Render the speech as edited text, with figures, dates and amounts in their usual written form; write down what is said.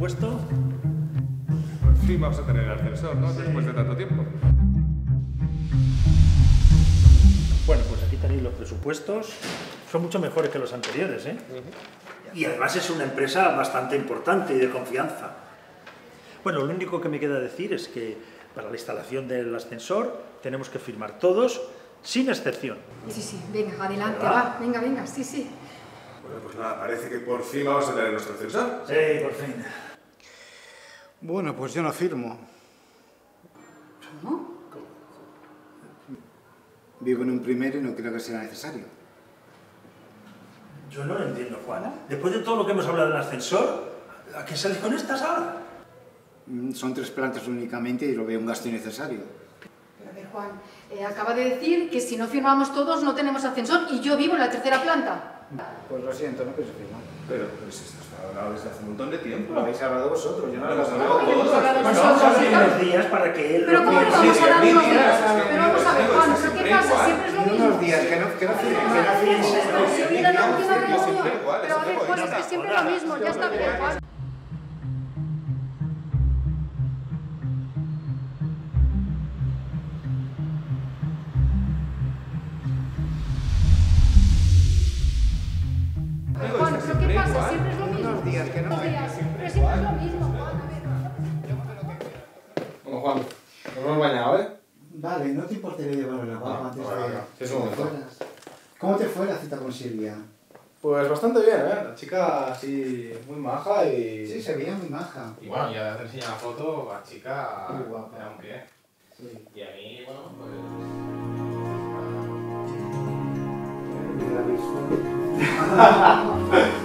presupuesto. Por fin vamos a tener el ascensor, ¿no? Sí. Después de tanto tiempo. Bueno, pues aquí tenéis los presupuestos. Son mucho mejores que los anteriores, ¿eh? Y además es una empresa bastante importante y de confianza. Bueno, lo único que me queda decir es que para la instalación del ascensor tenemos que firmar todos, sin excepción. Sí, sí, venga, adelante, va. Venga, venga, sí, sí. Bueno, pues nada, parece que por fin vamos a tener nuestro ascensor. Sí, por fin. Bueno, pues yo no firmo. ¿Cómo? Vivo en un primero y no creo que sea necesario. Yo no lo entiendo, Juan. Después de todo lo que hemos hablado del ascensor, ¿a qué sales con esta sala? Son 3 plantas únicamente y lo veo un gasto innecesario. Pero a ver, Juan, acaba de decir que si no firmamos todos no tenemos ascensor y yo vivo en la 3ª planta. Pues lo siento, no pienso firmar. Pero pues esto está hablado desde hace un montón de tiempo. Lo habéis hablado vosotros, yo no lo he hemos hablado. hablado hemos hablado todos. nosotros. Bueno, vamos a dar unos días para que él... Pero ¿cómo le vamos a dar unos días? Pero vamos a ver, Juan, ¿pero qué pasa? Siempre es lo mismo. Unos días, que no firmo. Sí, mira, la última reunión. siempre igual, Pero a ver, Juan, es que siempre es lo mismo. Ya está bien, Juan. Juan, ¿pero qué pasa? Siempre es lo mismo. Unos días, que no. Unos días. Pero siempre es lo mismo, Juan. A ver. Bueno, Juan, nos hemos bañado, ¿eh? Vale, ¿no te importaría llevarme la guapa antes bueno, de sí, un momento. fueras? ¿Cómo te fue la cita con Silvia? Pues bastante bien, ¿eh? La chica así muy maja y... Sí, se veía muy maja. Y bueno, ya te enseñé la foto, la chica Muy guapa. era un pie. Sí. Y a mí, bueno, pues... ¿La has visto?